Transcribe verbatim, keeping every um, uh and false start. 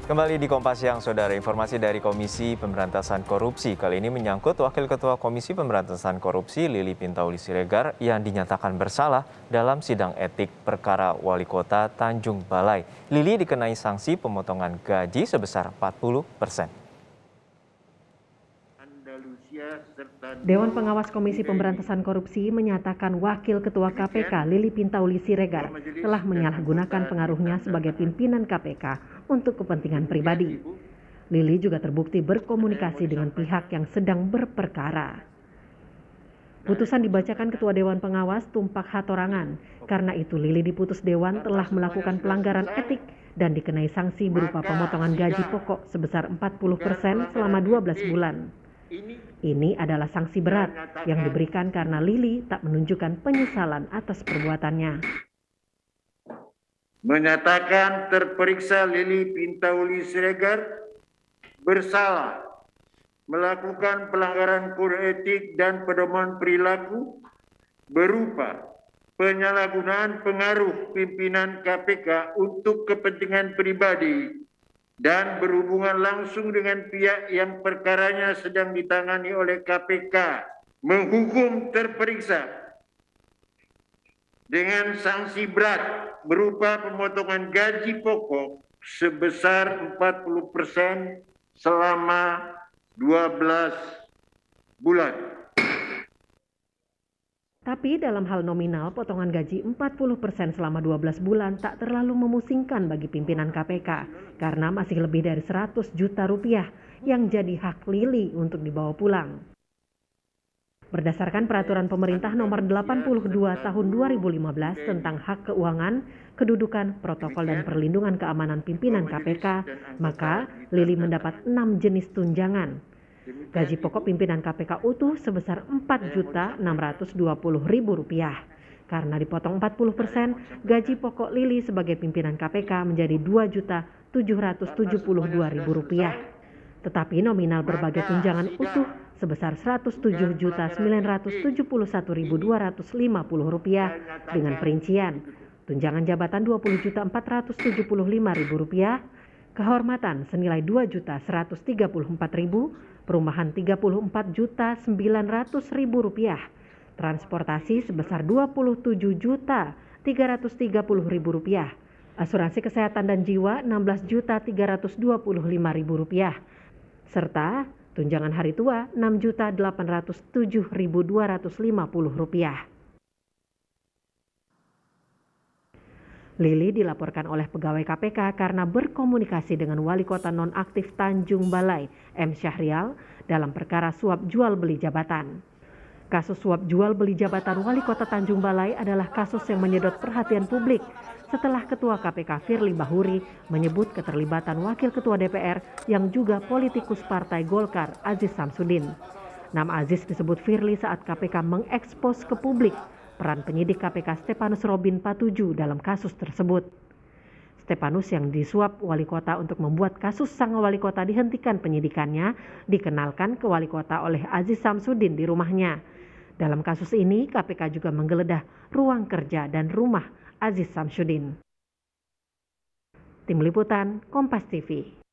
Kembali di Kompas Siang, Saudara, informasi dari Komisi Pemberantasan Korupsi. Kali ini menyangkut Wakil Ketua Komisi Pemberantasan Korupsi Lili Pintauli Siregar yang dinyatakan bersalah dalam sidang etik perkara Wali Kota Tanjung Balai. Lili dikenai sanksi pemotongan gaji sebesar empat puluh persen. Dewan Pengawas Komisi Pemberantasan Korupsi menyatakan Wakil Ketua K P K Lili Pintauli Siregar telah menyalahgunakan pengaruhnya sebagai pimpinan K P K untuk kepentingan pribadi. Lili juga terbukti berkomunikasi dengan pihak yang sedang berperkara. Putusan dibacakan Ketua Dewan Pengawas Tumpak Hatorangan. Karena itu Lili diputus Dewan telah melakukan pelanggaran etik dan dikenai sanksi berupa pemotongan gaji pokok sebesar empat puluh persen selama dua belas bulan. Ini adalah sanksi berat yang diberikan karena Lili tak menunjukkan penyesalan atas perbuatannya. Menyatakan terperiksa Lili Pintauli Siregar bersalah melakukan pelanggaran kode etik dan pedoman perilaku berupa penyalahgunaan pengaruh pimpinan K P K untuk kepentingan pribadi dan berhubungan langsung dengan pihak yang perkaranya sedang ditangani oleh K P K, menghukum terperiksa dengan sanksi berat berupa pemotongan gaji pokok sebesar empat puluh persen selama dua belas bulan. Tapi dalam hal nominal, potongan gaji empat puluh persen selama dua belas bulan tak terlalu memusingkan bagi pimpinan K P K karena masih lebih dari seratus juta rupiah yang jadi hak Lili untuk dibawa pulang. Berdasarkan peraturan pemerintah nomor delapan puluh dua tahun dua ribu lima belas tentang hak keuangan, kedudukan, protokol dan perlindungan keamanan pimpinan K P K, maka Lili mendapat enam jenis tunjangan. Gaji pokok pimpinan K P K utuh sebesar empat juta enam ratus dua puluh ribu rupiah. Karena dipotong empat puluh persen, gaji pokok Lili sebagai pimpinan K P K menjadi dua juta tujuh ratus tujuh puluh dua ribu rupiah. Tetapi nominal berbagai tunjangan utuh sebesar seratus tujuh juta sembilan ratus tujuh puluh satu ribu dua ratus lima puluh rupiah dengan perincian tunjangan jabatan dua puluh juta empat ratus tujuh puluh lima ribu rupiah, kehormatan senilai dua juta seratus tiga puluh empat ribu, perumahan tiga puluh empat juta sembilan ratus ribu rupiah, transportasi sebesar dua puluh tujuh juta tiga ratus tiga puluh ribu rupiah, asuransi kesehatan dan jiwa enam belas juta tiga ratus dua puluh lima ribu rupiah, serta tunjangan hari tua enam juta delapan ratus tujuh ribu dua ratus lima puluh rupiah. Lili dilaporkan oleh pegawai K P K karena berkomunikasi dengan Wali Kota nonaktif Tanjung Balai, M. Syahrial, dalam perkara suap jual beli jabatan. Kasus suap jual beli jabatan Wali Kota Tanjung Balai adalah kasus yang menyedot perhatian publik setelah Ketua K P K Firly Bahuri menyebut keterlibatan Wakil Ketua D P R yang juga politikus Partai Golkar, Aziz Samsudin. Nama Aziz disebut Firly saat K P K mengekspos ke publik peran penyidik K P K Stepanus Robin Patuju dalam kasus tersebut. Stepanus yang disuap wali kota untuk membuat kasus sang wali kota dihentikan penyidikannya dikenalkan ke wali kota oleh Aziz Samsudin di rumahnya. Dalam kasus ini K P K juga menggeledah ruang kerja dan rumah Aziz Samsudin. Tim Liputan Kompas T V.